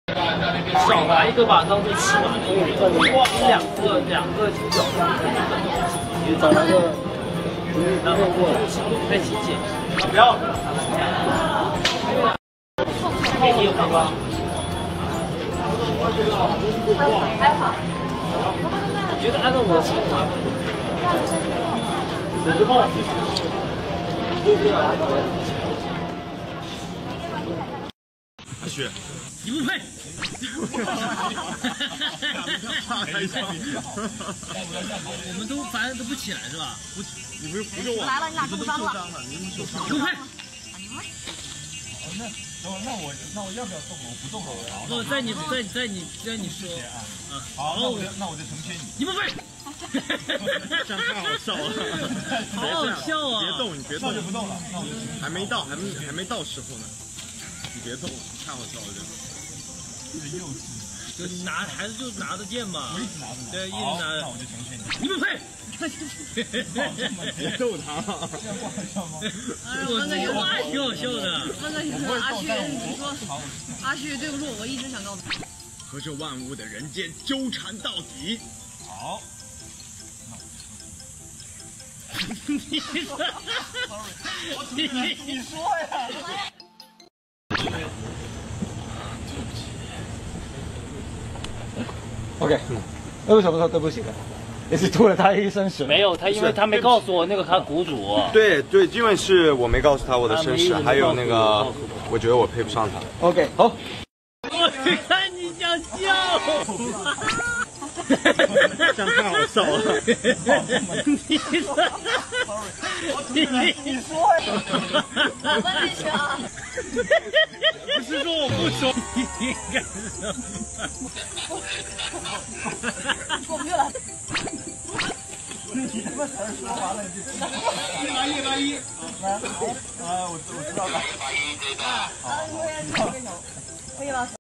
少拿一个吧，当做吃完了。两个鸡脚，你找那个，然后再起劲，不要。面你有看吗？还好。我觉得按照我的想法， 阿雪， 你不配。我们都反正都不起来是吧？ 你们扶着我， 来了，你俩受伤了。 你们受伤了。 不配。 那我要不要动？我不动了。 不，在你说。 好，那我就成全你。 你不配。 这样太好笑了， 好好笑啊！ 别动，你别动，那就不动了。那我就还没到时候呢，你别动，太好笑了这。幼稚。 就还是就拿着剑嘛。 我一直拿着。 对，一直拿着。 那我就成全你。 你不配。 别逗他。 这样不好笑吗？哎，我这个话挺好笑的。 那个阿旭，你说，阿旭，对不住，我一直想告诉你， 和这万物的人间纠缠到底。好。你说呀。 OK，那为什么说对不起呢？也是吐了他一身水。 没有他，因为他没告诉我那个他谷主。 对，因为是我没告诉他我的身世，还有那个，我觉得我配不上他。 OK， 好。 我看你想笑。 这样太好笑了。 你说呀，我问你去啊。 不是说我不说， 你干什么？ 过不去了。 你他妈才说完了，你就181，来，我知道了。 可以了。